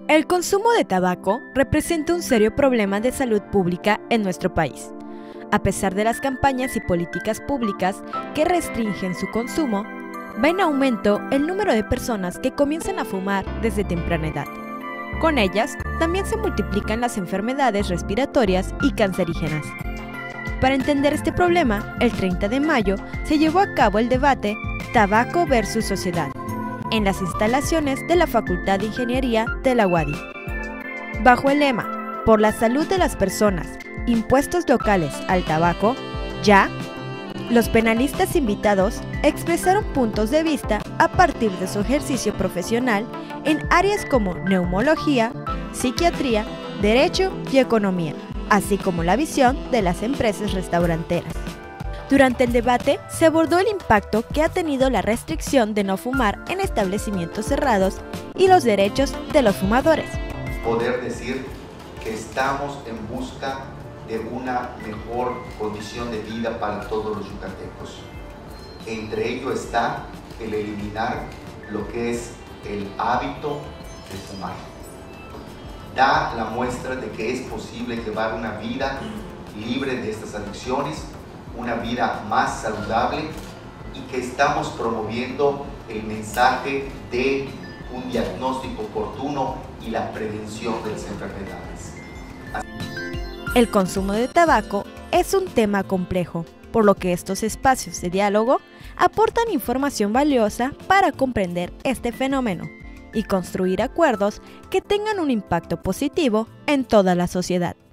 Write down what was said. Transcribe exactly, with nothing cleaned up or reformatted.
El consumo de tabaco representa un serio problema de salud pública en nuestro país. A pesar de las campañas y políticas públicas que restringen su consumo, va en aumento el número de personas que comienzan a fumar desde temprana edad. Con ellas, también se multiplican las enfermedades respiratorias y cancerígenas. Para entender este problema, el treinta de mayo se llevó a cabo el debate Tabaco versus Sociedad, en las instalaciones de la Facultad de Ingeniería de la U A D Y. Bajo el lema, por la salud de las personas, impuestos locales al tabaco, ya, los panelistas invitados expresaron puntos de vista a partir de su ejercicio profesional en áreas como neumología, psiquiatría, derecho y economía, así como la visión de las empresas restauranteras. Durante el debate se abordó el impacto que ha tenido la restricción de no fumar en establecimientos cerrados y los derechos de los fumadores. Poder decir que estamos en busca de una mejor condición de vida para todos los yucatecos. Entre ello está el eliminar lo que es el hábito de fumar. Da la muestra de que es posible llevar una vida libre de estas adicciones, una vida más saludable, y que estamos promoviendo el mensaje de un diagnóstico oportuno y la prevención de las enfermedades. El consumo de tabaco es un tema complejo, por lo que estos espacios de diálogo aportan información valiosa para comprender este fenómeno y construir acuerdos que tengan un impacto positivo en toda la sociedad.